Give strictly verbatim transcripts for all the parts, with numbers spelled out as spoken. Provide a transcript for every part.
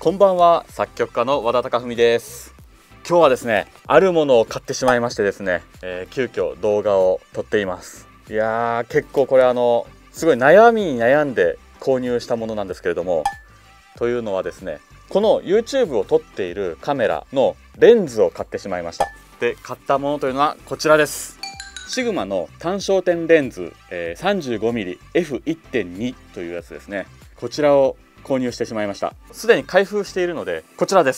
こんばんは、作曲家の和田貴文です。今日はですね、あるものを買ってしまいましてですね、えー、急遽動画を撮っています。いやー、結構これあのすごい悩みに悩んで購入したものなんですけれども、というのはですね、この YouTube を撮っているカメラのレンズを買ってしまいました。で、買ったものというのはこちらです。シグマの単焦点レンズ、えー、さんじゅうごミリエフいってんに というやつですね。こちらを購入してしまいました。すでに開封しているのでこちらです。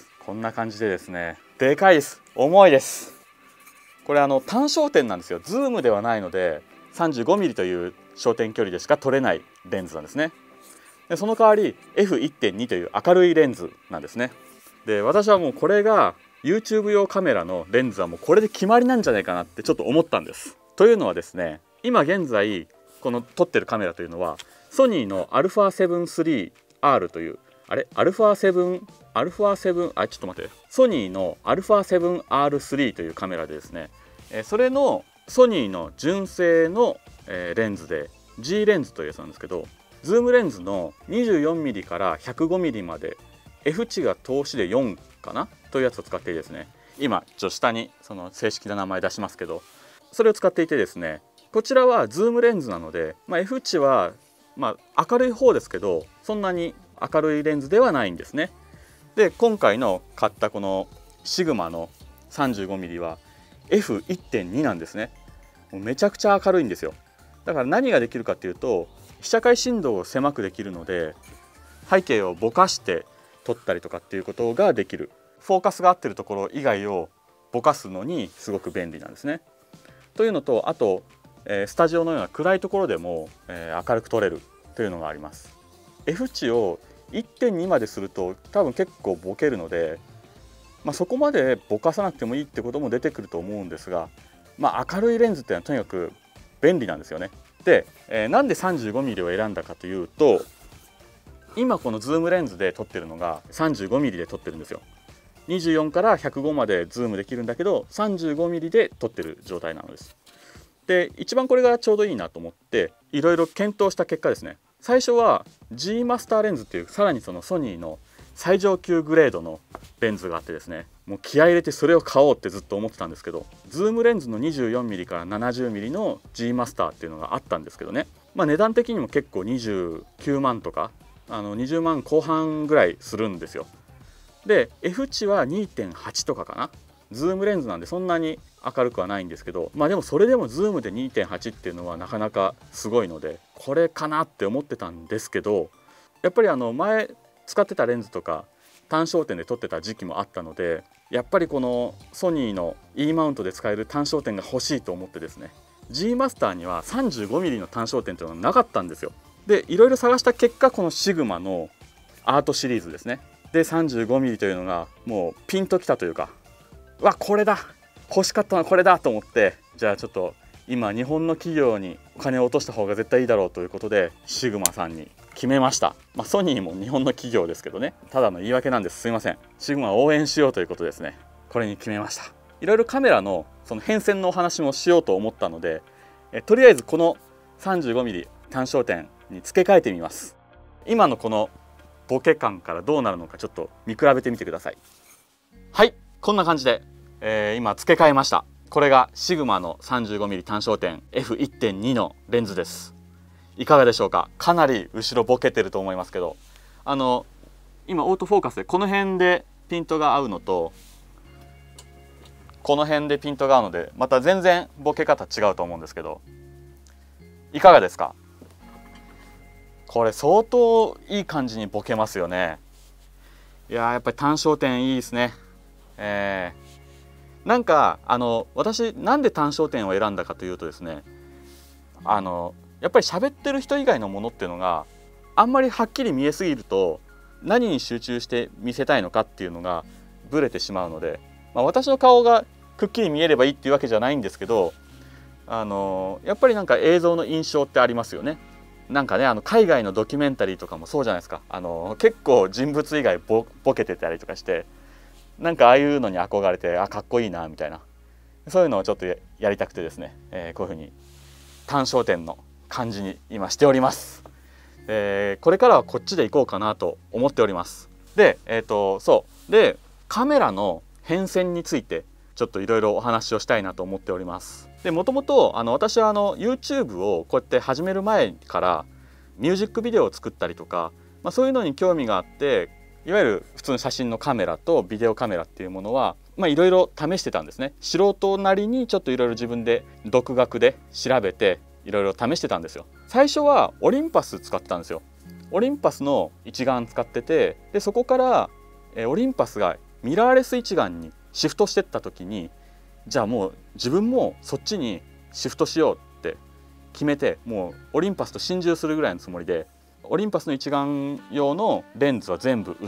こんな感じでですね、でかいです。重いです。これあの単焦点なんですよ。ズームではないので さんじゅうごミリ という焦点距離でしか撮れないレンズなんですね。でその代わり エフいってんに という明るいレンズなんですね。で私はもうこれが YouTube 用カメラのレンズはもうこれで決まりなんじゃないかなってちょっと思ったんです。というのはですね、今現在この撮ってるカメラというのはソニーの アルファセブンスリーアール というあれ アルファセブン アルファセブンあちょっと待ってソニーの アルファセブンアールスリー というカメラでですね、えそれのソニーの純正の、えー、レンズで G レンズというやつなんですけど、ズームレンズの にじゅうよんミリ から ひゃくごミリ まで F 値が通しでよんかなというやつを使っていてですね、今ちょっと下にその正式な名前出しますけど、それを使っていてですね、こちらはズームレンズなので、まあ、F 値はまあ明るい方ですけどそんなに明るいレンズではないんですね。で今回の買ったこのシグマの さんじゅうごミリ は エフいってんに なんですね。もうめちゃくちゃ明るいんですよ。だから何ができるかっていうと、被写界深度を狭くできるので背景をぼかして撮ったりとかっていうことができる。フォーカスが合ってるところ以外をぼかすのにすごく便利なんですね。というのと、あとスタジオのような暗いところでも明るく撮れるというのがあります。 F 値を いってんに まですると多分結構ボケるので、まあ、そこまでぼかさなくてもいいってことも出てくると思うんですが、まあ、明るいレンズっていうのはとにかく便利なんですよね。で、えー、なんで さんじゅうごミリ を選んだかというと、今このズームレンズで撮ってるのが さんじゅうごミリ で撮ってるんですよ。にじゅうよんからひゃくごまでズームできるんだけど さんじゅうごミリ で撮ってる状態なのです。で一番これがちょうどいいなと思っていろいろ検討した結果ですね、最初は G マスターレンズっていうさらにそのソニーの最上級グレードのレンズがあってですね、もう気合い入れてそれを買おうってずっと思ってたんですけど、ズームレンズの にじゅうよんミリ から ななじゅうミリ の G マスターっていうのがあったんですけどね、まあ、値段的にも結構にじゅうきゅうまんとかあのにじゅうまんこう半ぐらいするんですよ。で F 値は にてんはち とかかな。ズームレンズなんでそんなに明るくはないんですけど、まあでもそれでもズームで にてんはち っていうのはなかなかすごいのでこれかなって思ってたんですけど、やっぱりあの前使ってたレンズとか単焦点で撮ってた時期もあったので、やっぱりこのソニーの E マウントで使える単焦点が欲しいと思ってですね、 G マスターには さんじゅうごミリ の単焦点というのはなかったんですよ。でいろいろ探した結果このシグマのアートシリーズですねで さんじゅうごミリ というのがもうピンときたというか、うわこれだ欲しかったのはこれだと思って、じゃあちょっと今日本の企業にお金を落とした方が絶対いいだろうということでシグマさんに決めました。まあ、ソニーも日本の企業ですけどね、ただの言い訳なんです。すいません。シグマを応援しようということですね。これに決めました。いろいろカメラのその変遷のお話もしようと思ったので、えとりあえずこの さんじゅうごミリ 単焦点に付け替えてみます。今のこのボケ感からどうなるのかちょっと見比べてみてください。はい、こんな感じで、えー、今付け替えました。これがシグマの さんじゅうごミリ 単焦点 エフいってんに のレンズです。いかがでしょうか。かなり後ろボケてると思いますけど、あの今オートフォーカスでこの辺でピントが合うのとこの辺でピントが合うのでまた全然ボケ方違うと思うんですけど、いかがですか。これ相当いい感じにボケますよね。いやーやっぱり単焦点いいですね。えー、なんかあの私なんで単焦点を選んだかというとですね、あのやっぱり喋ってる人以外のものっていうのがあんまりはっきり見えすぎると何に集中して見せたいのかっていうのがブレてしまうので、まあ、私の顔がくっきり見えればいいっていうわけじゃないんですけど、あのやっぱりなんか映像の印象ってありますよね。なんかね、あの海外のドキュメンタリーとかもそうじゃないですか。あの結構人物以外 ボ, ボケてたりとかして、なんかああいうのに憧れて、あかっこいいなみたいな、そういうのをちょっとやりたくてですね、えー、こういうふうに単焦点の感じに今しております。えー、これからはこっちでいこうかなと思っております。 で、えーと、そうでカメラの変遷についてちょっといろいろお話をしたいなと思っております。で、もともとあの私はあの YouTube をこうやって始める前からミュージックビデオを作ったりとか、まあ、そういうのに興味があって、いわゆる普通の写真のカメラとビデオカメラっていうものはいろいろ試してたんですね。素人なりにちょっといろいろ自分で独学で調べていろいろ試してたんですよ。最初はオリンパス使ってたんですよ。オリンパスの一眼使ってて、でそこからえオリンパスがミラーレス一眼にシフトしてった時に、じゃあもう自分もそっちにシフトしようって決めて、もうオリンパスと心中するぐらいのつもりでオリンパスの一眼用のレンズは全部売って、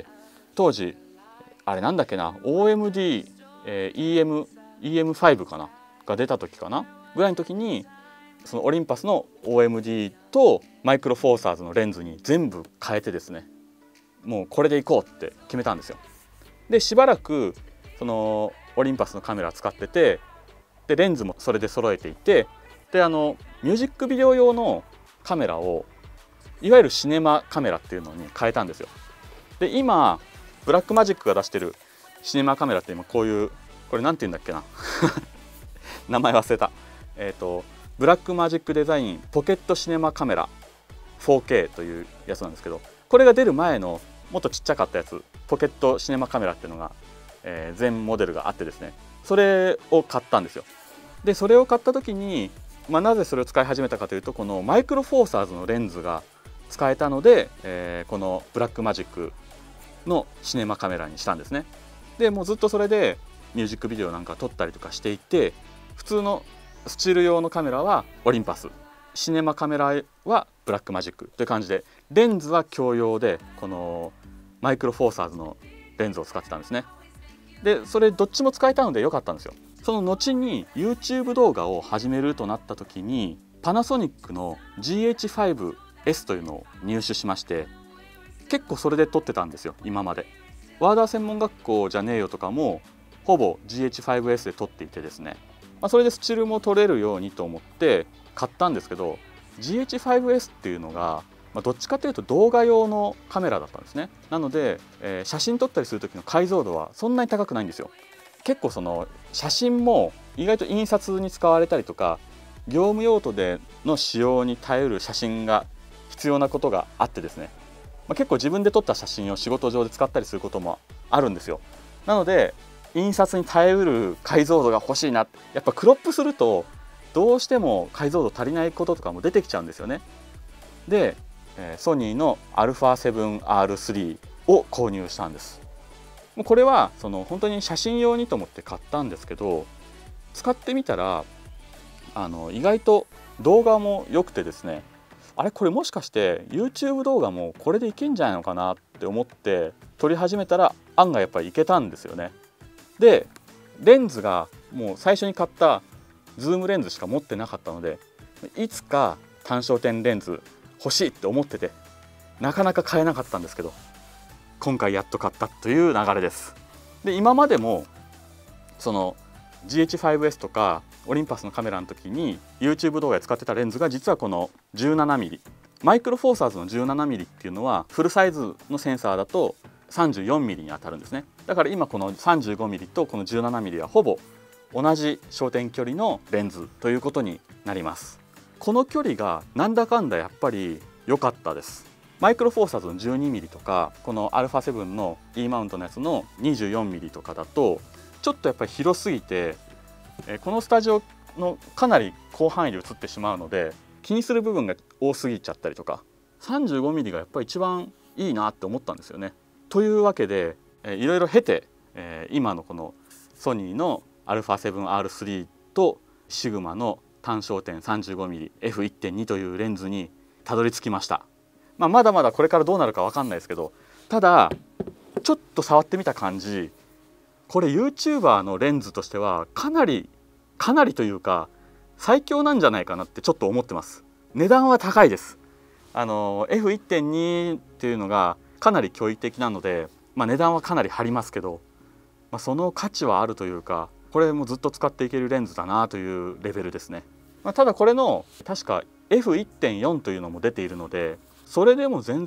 当時あれなんだっけな オーエムディー、えー、イーエム、イーエムファイブ かなが出た時かなぐらいの時に、そのオリンパスの オーエムディー とマイクロフォーサーズのレンズに全部変えてですね、もうこれでいこうって決めたんですよ。でしばらくそのオリンパスのカメラ使ってて、でレンズもそれで揃えていて、であのミュージックビデオ用のカメラをいわゆるシネマカメラっていうのに変えたんですよ。で今ブラックマジックが出してるシネマカメラって今こういう、これなんて言うんだっけな名前忘れた。えっとブラックマジックデザインポケットシネマカメラ フォーケー というやつなんですけど、これが出る前のもっとちっちゃかったやつ、ポケットシネマカメラっていうのが、えー、全モデルがあってですね、それを買ったんですよ。でそれを買った時に、まあ、なぜそれを使い始めたかというと、このマイクロフォーサーズのレンズが使えたので、えー、このブラックマジックのシネマカメラにしたんですね。でもうずっとそれでミュージックビデオなんか撮ったりとかしていて、普通のスチール用のカメラはオリンパス、シネマカメラはブラックマジックという感じで、レンズは共用でこのマイクロフォーサーズのレンズを使ってたんですね。でそれどっちも使えたので良かったんですよ。その後に YouTube 動画を始めるとなった時に、パナソニックの ジーエイチファイブエス というのを入手しまして、結構それで撮ってたんですよ今まで。ワーダー専門学校じゃねえよとかもほぼ ジーエイチファイブエス で撮っていてですね、まあ、それでスチールも撮れるようにと思って買ったんですけど、 ジーエイチファイブエス っていうのが、まあ、どっちかというと動画用のカメラだったんですね。なので、えー、写真撮ったりする時の解像度はそんなに高くないんですよ。結構その写真も意外と印刷に使われたりとか、業務用途での使用に耐える写真が必要なことがあってですね、まあ、結構自分で撮った写真を仕事上で使ったりすることもあるんですよ。なので印刷に耐えうる解像度が欲しいな、やっぱクロップするとどうしても解像度足りないこととかも出てきちゃうんですよね。で、えー、ソニーの アルファセブンアールスリー を購入したんです。もうこれはその本当に写真用にと思って買ったんですけど、使ってみたらあの意外と動画も良くてですね、あれこれもしかして YouTube 動画もこれでいけんじゃないのかなって思って撮り始めたら、案外やっぱりいけたんですよね。でレンズがもう最初に買ったズームレンズしか持ってなかったので、いつか単焦点レンズ欲しいって思っててなかなか買えなかったんですけど、今回やっと買ったという流れです。で今までもその ジーエイチファイブエス とかオリンパスのカメラの時に YouTube 動画で使ってたレンズが実はこの じゅうななミリ、 マイクロフォーサーズの じゅうななミリ っていうのはフルサイズのセンサーだと さんじゅうよんミリ に当たるんですね。だから今この さんじゅうごミリ とこの じゅうななミリ はほぼ同じ焦点距離のレンズということになります。この距離がなんだかんだやっぱり良かったです。マイクロフォーサーズの じゅうにミリ とかこの アルファセブン の E マウントのやつの にじゅうよんミリ とかだとちょっとやっぱり広すぎて、このスタジオのかなり広範囲で映ってしまうので気にする部分が多すぎちゃったりとか、 さんじゅうごミリ がやっぱり一番いいなって思ったんですよね。というわけでいろいろ経て今のこのソニーの アルファセブンアールスリー とシグマの単焦点 さんじゅうごミリエフいってんに というレンズにたどり着きました。まあ、まだまだこれからどうなるか分かんないですけど、ただちょっと触ってみた感じ、これ YouTuber のレンズとしてはかなりかなりというか最強なんじゃないかなってちょっと思ってます。値段は高いです。あの エフいってんに っていうのがかなり驚異的なので、まあ、値段はかなり張りますけど、まあ、その価値はあるというか、これもずっと使っていけるレンズだなというレベルですね。まあ、ただこれの確か エフいってんよん というのも出ているので、それでも全然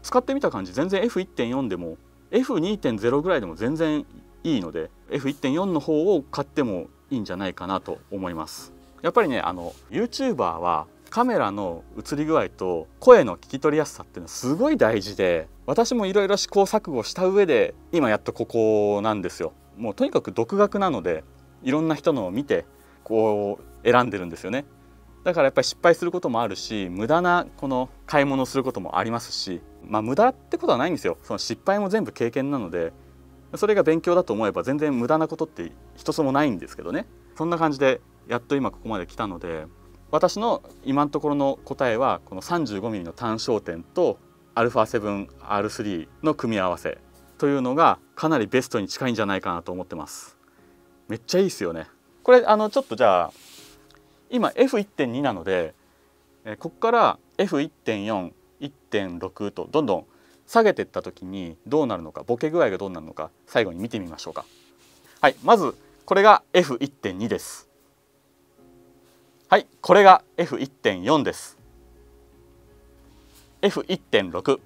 使ってみた感じ全然 エフいってんよん でも エフにてんゼロ ぐらいでも全然いいので エフいってんよん の方を買ってもいいんじゃないかなと思います。やっぱりねあの YouTuber はカメラの映り具合と声の聞き取りやすさっていうのはすごい大事で、私もいろいろ試行錯誤した上で今やっとここなんですよ。もうとにかく独学なのでいろんな人のを見てこう選んでるんですよね。だからやっぱり失敗することもあるし、無駄なこの買い物をすることもありますし、まあ無駄ってことはないんですよ。その失敗も全部経験なので、それが勉強だと思えば全然無駄なことって一つもないんですけどね。そんな感じでやっと今ここまで来たので、私の今のところの答えはこの さんじゅうごミリ の単焦点と アルファセブンアールスリー の組み合わせというのがかなりベストに近いんじゃないかなと思ってます。めっちゃいいですよね。これあのちょっとじゃあ今 エフいってんに なので、えここから エフいってんよん、いってんろく とどんどん下げていった時にどうなるのか、ボケ具合がどうなるのか最後に見てみましょうか。はい、まずこれが エフいってんに です。はい、これが エフいってんよん です。エフいってんろく、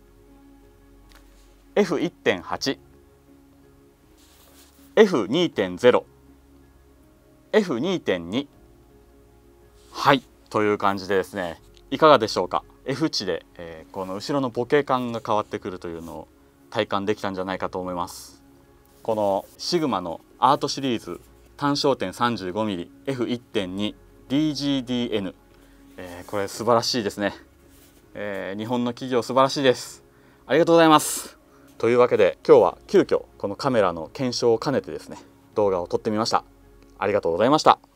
エフいってんはち、エフにてんゼロ、エフにてんに。はい、という感じでですね、いかがでしょうか。 F 値で、えー、この後ろのボケ感が変わってくるというのを体感できたんじゃないかと思います。このシグマのアートシリーズ単焦点 さんじゅうごミリエフいってんに ディージーディーエヌ、えー、これ素晴らしいですね、えー、日本の企業素晴らしいです。ありがとうございます。というわけで今日は急遽このカメラの検証を兼ねてですね動画を撮ってみました。ありがとうございました。